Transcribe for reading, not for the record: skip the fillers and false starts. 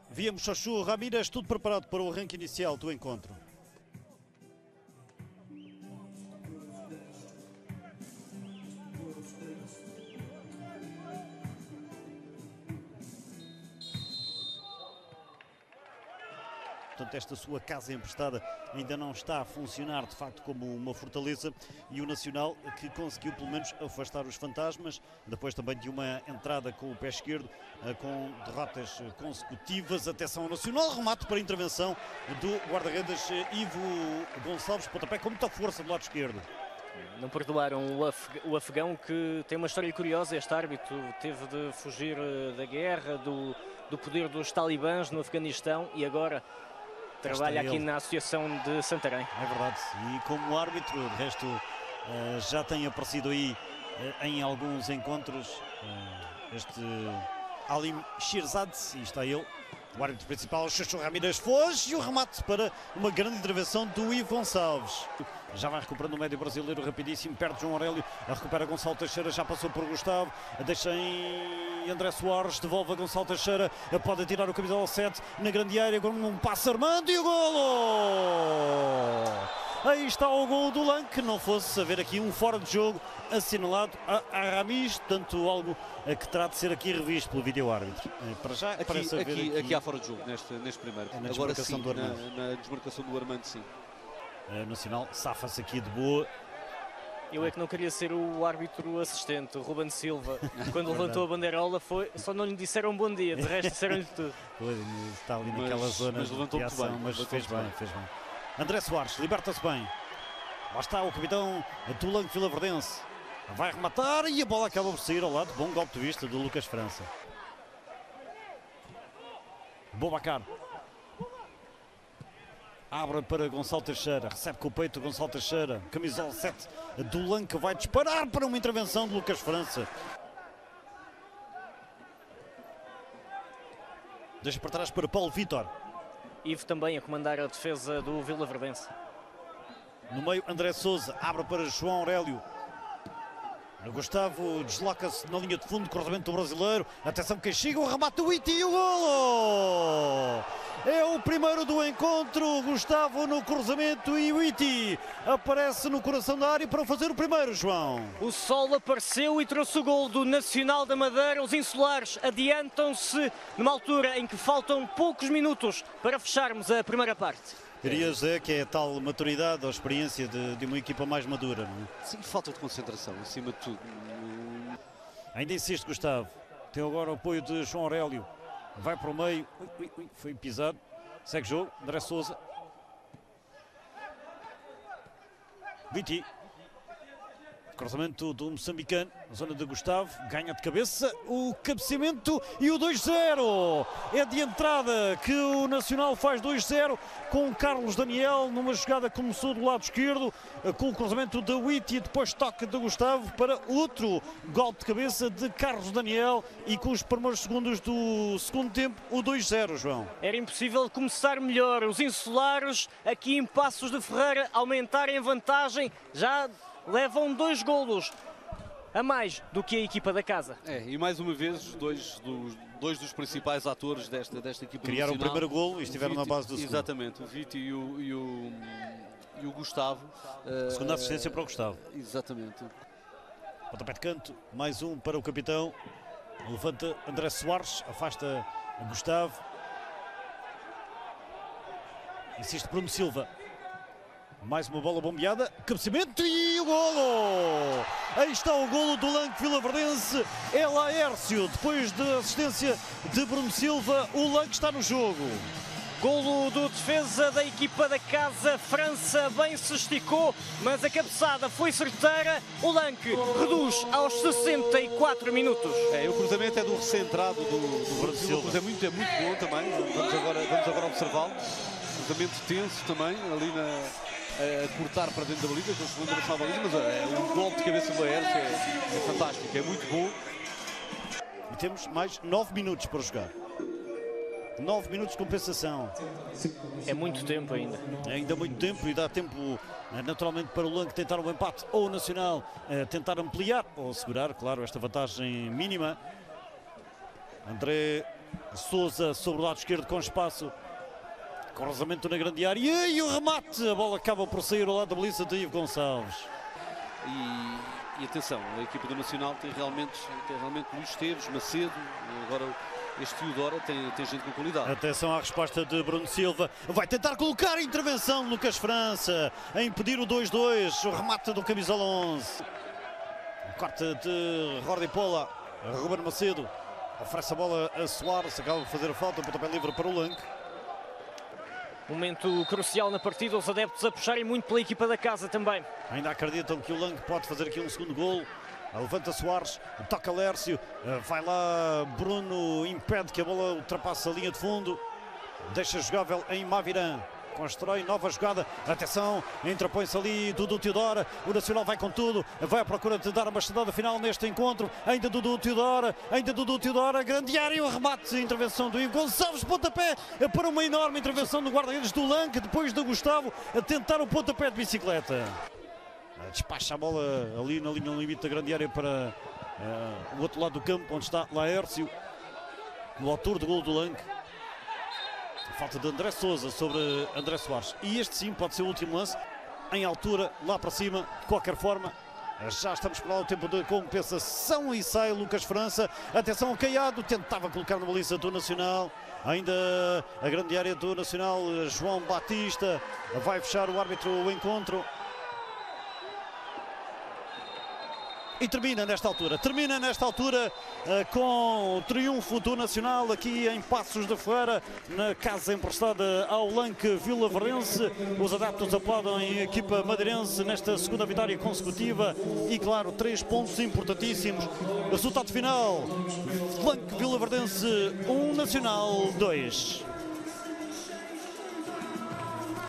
Víamos Xoxu Ramírez, tudo preparado para o arranque inicial do encontro. Portanto, esta sua casa emprestada ainda não está a funcionar de facto como uma fortaleza, e o Nacional que conseguiu pelo menos afastar os fantasmas, depois também de uma entrada com o pé esquerdo, com derrotas consecutivas. Atenção ao Nacional, remate para a intervenção do guarda-redes Ivo Gonçalves, pontapé com muita força do lado esquerdo. Não perdoaram o afegão, que tem uma história curiosa. Este árbitro teve de fugir da guerra, do poder dos talibãs no Afeganistão, e agora trabalha aqui na Associação de Santarém. É verdade, e como árbitro, de resto, já tem aparecido aí em alguns encontros este Alim Shirzad, e está ele, o árbitro principal. Xoxu Ramírez foge, e o remate para uma grande intervenção do Ivo Gonçalves. Já vai recuperando o médio brasileiro rapidíssimo, perde João Aurélio, recupera Gonçalo Teixeira, já passou por Gustavo, deixa em André Soares, devolve a Gonçalo Teixeira, pode tirar o camisola 7 na grande área, com um passe Armando, e o golo! Aí está o gol do Lan, que não fosse haver aqui um fora de jogo assinalado a Ramis, tanto algo que terá de ser aqui revisto pelo vídeo-árbitro. Para já, parece haver aqui há fora de jogo, neste primeiro. Na agora desmarcação sim, do Armando. na desmarcação do Armando, sim. Nacional safa-se aqui de boa. Eu é que não queria ser o árbitro assistente, o Ruben Silva. Quando levantou a bandeirola, só não lhe disseram bom dia, de resto disseram-lhe tudo. Está ali naquela zona mas levantou de muito ação, bem, mas fez bem, bem. fez bem. André Soares, liberta-se bem. Lá está o capitão do Lanque Vilaverdense. Vai rematar e a bola acaba por sair ao lado. Bom golpe de vista do Lucas França. Boubacar. Abre para Gonçalo Teixeira, recebe com o peito Gonçalo Teixeira, camisola 7 do Lanque, vai disparar para uma intervenção de Lucas França. Deixa para trás para Paulo Vitor. Ivo também a comandar a defesa do Vilaverdense. No meio, André Sousa, abre para João Aurélio. Gustavo desloca-se na linha de fundo, cruzamento do brasileiro. Atenção que chega o remate do Iti e o golo! É o primeiro do encontro. Gustavo no cruzamento e o Iti aparece no coração da área para fazer o primeiro, João. O sol apareceu e trouxe o gol do Nacional da Madeira. Os insulares adiantam-se numa altura em que faltam poucos minutos para fecharmos a primeira parte. Dirias que é a tal maturidade ou experiência de uma equipa mais madura, não é? Sim, falta de concentração, acima de tudo. Ainda insiste Gustavo. Tem agora o apoio de João Aurélio. Vai para o meio. Foi pisado. Segue jogo. André Sousa. Viti. Cruzamento do moçambicano, zona de Gustavo, ganha de cabeça, o cabeceamento e o 2-0. É de entrada que o Nacional faz 2-0 com o Carlos Daniel numa jogada que começou do lado esquerdo, com o cruzamento de Witt e depois toque de Gustavo para outro golpe de cabeça de Carlos Daniel, e com os primeiros segundos do segundo tempo, o 2-0, João. Era impossível começar melhor. Os insulares aqui em Passos de Ferreira aumentarem a vantagem, já levam 2 golos a mais do que a equipa da casa. E mais uma vez, dois dos principais atores desta equipa criaram nacional. O primeiro golo e estiveram na base do segundo. Exatamente, o Viti e o Gustavo. Segunda assistência para o Gustavo. Exatamente. Pontapé de canto, mais um para o capitão. Levanta André Soares, afasta Gustavo. Insiste Bruno Silva. Mais uma bola bombeada, cabeceamento e o golo! Aí está o golo do Lanque Vilaverdense, é Laércio, depois da assistência de Bruno Silva, o Lanque está no jogo. Golo do defesa da equipa da casa, França bem se esticou, mas a cabeçada foi certeira. O Lanque reduz aos 64 minutos. O cruzamento é do recentrado do Brasil, o cruzamento é muito bom também, vamos agora observá-lo. Cruzamento tenso também, ali a cortar para dentro da baliza, com a segunda versão da baliza, mas o golpe de cabeça do Laércio é fantástico, é muito bom. E temos mais 9 minutos para jogar. 9 minutos de compensação. É muito tempo ainda. É ainda muito tempo, e dá tempo naturalmente para o Lanque tentar um empate, ou o Nacional tentar ampliar ou segurar, claro, esta vantagem mínima. André Sousa sobre o lado esquerdo com espaço. Cruzamento na grande área e o remate. A bola acaba por sair ao lado da baliza de Ivo Gonçalves. E atenção, a equipa do Nacional tem realmente Luís Esteves, Macedo, agora este Teodora tem gente com qualidade. Atenção à resposta de Bruno Silva. Vai tentar colocar a intervenção de Lucas França a impedir o 2-2. O remate do camisola 11. O corte de Jordi Pola. Ruben Macedo oferece a bola a Soares. Acaba de fazer a falta. Pontapé livre para o Lanque. Momento crucial na partida, os adeptos a puxarem muito pela equipa da casa também. Ainda acreditam que o Lanque pode fazer aqui um segundo golo. Levanta Soares, toca Lércio, vai lá Bruno, impede que a bola ultrapasse a linha de fundo. Deixa jogável em Mavirã. Constrói nova jogada, atenção, interpõe-se ali Dudu Teodora, o Nacional vai com tudo, vai à procura de dar uma estadada final neste encontro, ainda Dudu Teodora, grande área, o remate, intervenção do Ivo Gonçalves, pontapé para uma enorme intervenção do guarda-redes do Lanque, depois do Gustavo a tentar o pontapé de bicicleta. Despacha a bola ali na linha limite da grande área para o outro lado do campo, onde está Laércio, o autor do golo do Lanque. Falta de André Sousa sobre André Soares. E este sim pode ser o último lance. Em altura, lá para cima, de qualquer forma. Já estamos para lá o tempo de compensação e sai Lucas França. Atenção ao Caiado, tentava colocar na baliza do Nacional. Ainda a grande área do Nacional, João Batista. Vai fechar o árbitro o encontro. E termina nesta altura com o triunfo do Nacional aqui em Passos de Ferreira, na casa emprestada ao Lanque Vilaverdense. Os adeptos aplaudem a equipa madeirense nesta segunda vitória consecutiva e, claro, 3 pontos importantíssimos. Resultado final: Lanque Vilaverdense 1, Nacional 2.